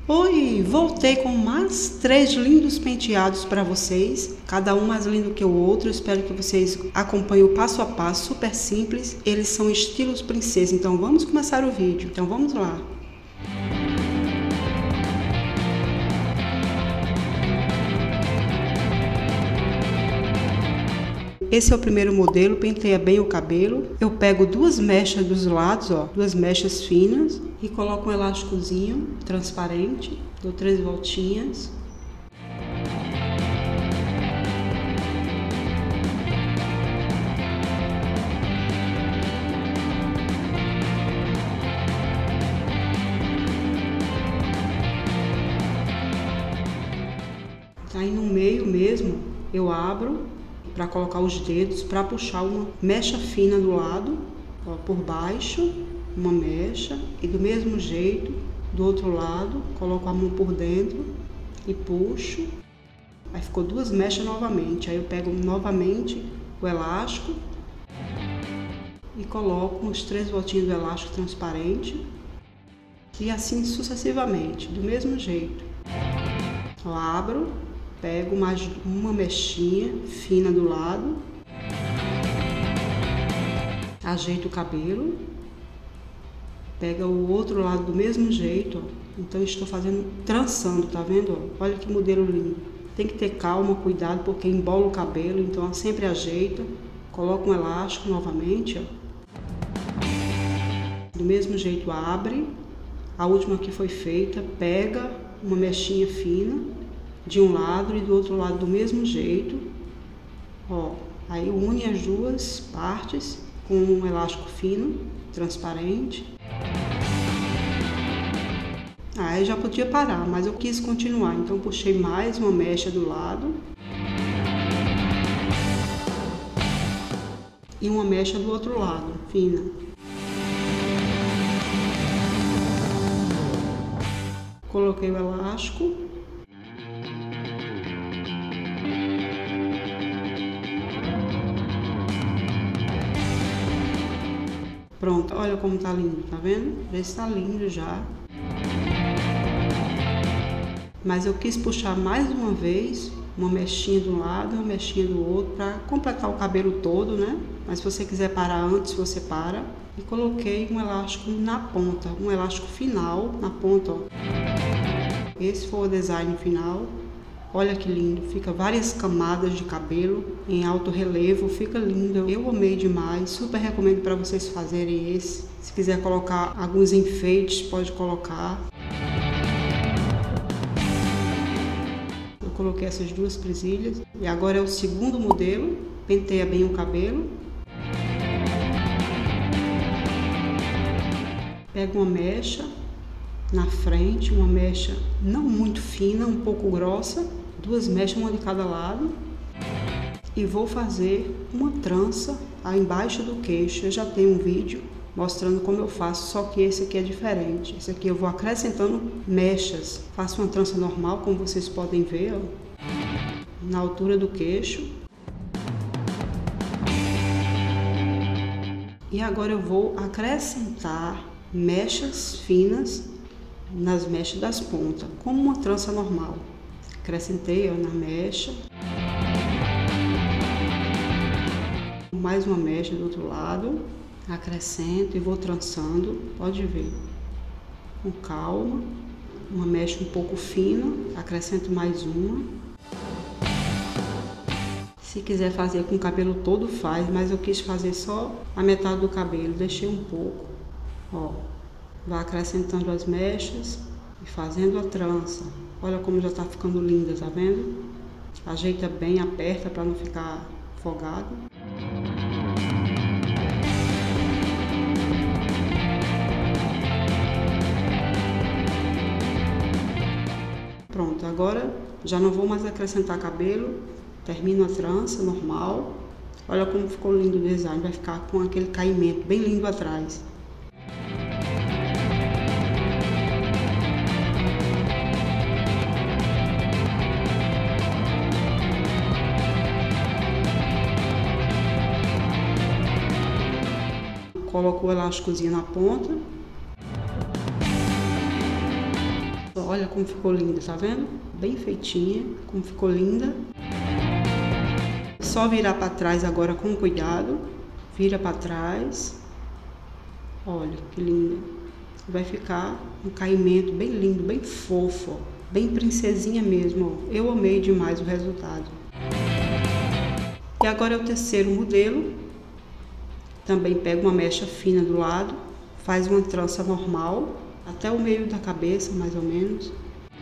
Oi, voltei com mais 3 lindos penteados para vocês, cada um mais lindo que o outro. Espero que vocês acompanhem o passo a passo, super simples. Eles são estilos princesa, então vamos começar o vídeo. Então vamos lá. Esse é o primeiro modelo, penteia bem o cabelo. Eu pego 2 mechas dos lados, ó, 2 mechas finas e coloco um elásticozinho transparente, dou 3 voltinhas. Aí no meio mesmo eu abro para colocar os dedos, para puxar uma mecha fina do lado, ó, por baixo, uma mecha, e do mesmo jeito, do outro lado, coloco a mão por dentro e puxo. Aí ficou 2 mechas novamente. Aí eu pego novamente o elástico e coloco os 3 voltinhos do elástico transparente, e assim sucessivamente, do mesmo jeito. Eu abro, pego mais uma mechinha fina do lado, ajeito o cabelo, pega o outro lado do mesmo jeito, ó. Então estou fazendo, trançando, tá vendo? Ó? Olha que modelo lindo. Tem que ter calma, cuidado, porque embola o cabelo, então sempre ajeita, coloca um elástico novamente, ó. Do mesmo jeito abre, a última que foi feita, pega uma mechinha fina de um lado e do outro lado do mesmo jeito, ó. Aí une as 2 partes com um elástico fino, transparente. Aí já podia parar, mas eu quis continuar, então puxei mais uma mecha do lado e uma mecha do outro lado, fina. Coloquei o elástico. Pronto, olha como tá lindo, tá vendo? Já está lindo já. Mas eu quis puxar mais uma vez, uma mechinha de um lado e uma mechinha do outro, para completar o cabelo todo, né? Mas se você quiser parar antes, você para. E coloquei um elástico na ponta, um elástico final na ponta, ó. Esse foi o design final. Olha que lindo, fica várias camadas de cabelo em alto relevo, fica lindo. Eu amei demais, super recomendo para vocês fazerem esse. Se quiser colocar alguns enfeites, pode colocar. Eu coloquei essas 2 presilhas e agora é o segundo modelo. Penteia bem o cabelo. Pega uma mecha na frente, uma mecha não muito fina, um pouco grossa, 2 mechas, uma de cada lado, e vou fazer uma trança aí embaixo do queixo. Eu já tenho um vídeo mostrando como eu faço, só que esse aqui é diferente. Esse aqui eu vou acrescentando mechas. Faço uma trança normal, como vocês podem ver, ó, na altura do queixo. E agora eu vou acrescentar mechas finas nas mechas das pontas, como uma trança normal. Acrescentei, ó, na mecha. Mais uma mecha do outro lado. Acrescento e vou trançando. Pode ver. Com calma. Uma mecha um pouco fina. Acrescento mais uma. Se quiser fazer com o cabelo todo, faz. Mas eu quis fazer só a metade do cabelo. Deixei um pouco. Ó. Vai acrescentando as mechas e fazendo a trança. Olha como já tá ficando linda, tá vendo? Ajeita bem, aperta para não ficar folgado. Pronto, agora já não vou mais acrescentar cabelo. Termino a trança normal. Olha como ficou lindo o design, vai ficar com aquele caimento bem lindo atrás. Coloco o elásticozinho na ponta. olha como ficou linda, tá vendo? Bem feitinha, como ficou linda. Só virar para trás agora com cuidado. Vira para trás. Olha que linda. Vai ficar um caimento bem lindo, bem fofo, ó. Bem princesinha mesmo, ó. Eu amei demais o resultado. E agora é o terceiro modelo. Também pega uma mecha fina do lado, faz uma trança normal, até o meio da cabeça, mais ou menos.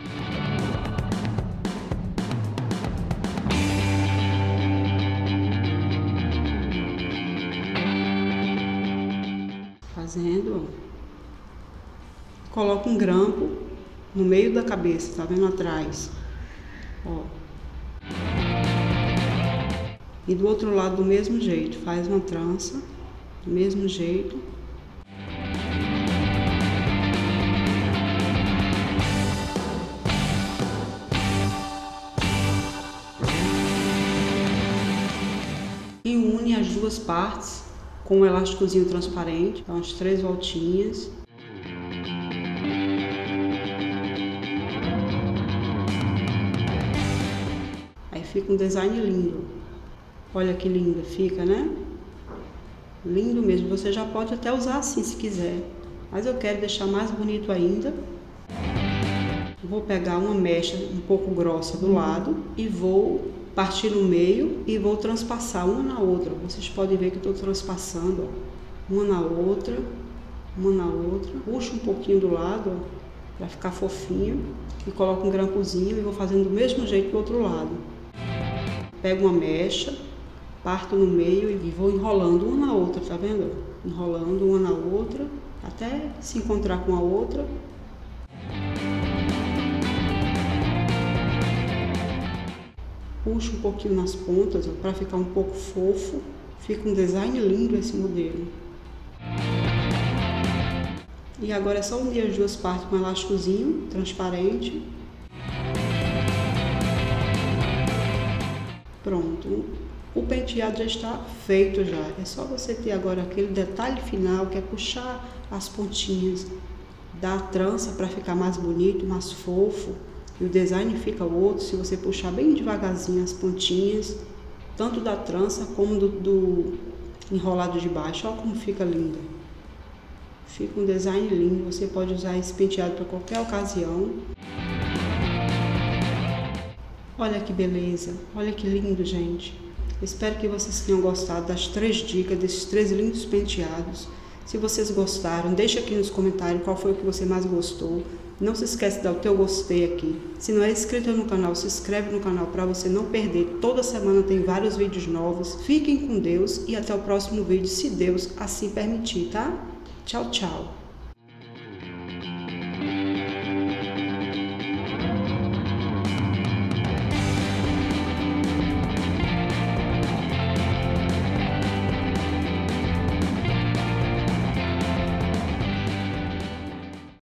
Fazendo, ó. Coloca um grampo no meio da cabeça, tá vendo atrás? Ó. E do outro lado do mesmo jeito, faz uma trança, do mesmo jeito. E une as duas partes com um elásticozinho transparente, dá umas 3 voltinhas. Aí fica um design lindo. Olha que linda fica, né? Lindo mesmo. Você já pode até usar assim se quiser, mas eu quero deixar mais bonito ainda. Vou pegar uma mecha um pouco grossa do lado e vou partir no meio e vou transpassar uma na outra. Vocês podem ver que eu estou transpassando, ó, uma na outra, uma na outra. Puxo um pouquinho do lado, ó, para ficar fofinho, e coloco um grampozinho e vou fazendo do mesmo jeito do outro lado. Pego uma mecha, parto no meio e vou enrolando uma na outra, tá vendo? Enrolando uma na outra, até se encontrar com a outra. Puxo um pouquinho nas pontas, para ficar um pouco fofo. Fica um design lindo esse modelo. E agora é só unir as duas partes com um elásticozinho transparente. Pronto. O penteado já está feito já. É só você ter agora aquele detalhe final, que é puxar as pontinhas da trança para ficar mais bonito, mais fofo. E o design fica outro se você puxar bem devagarzinho as pontinhas, tanto da trança como do enrolado de baixo. Olha como fica linda. Fica um design lindo. Você pode usar esse penteado para qualquer ocasião. Olha que beleza. Olha que lindo, gente. Espero que vocês tenham gostado das 3 dicas, desses 3 lindos penteados. Se vocês gostaram, deixa aqui nos comentários qual foi o que você mais gostou. Não se esquece de dar o teu gostei aqui. Se não é inscrito no canal, se inscreve no canal para você não perder. Toda semana tem vários vídeos novos. Fiquem com Deus e até o próximo vídeo, se Deus assim permitir, tá? Tchau, tchau.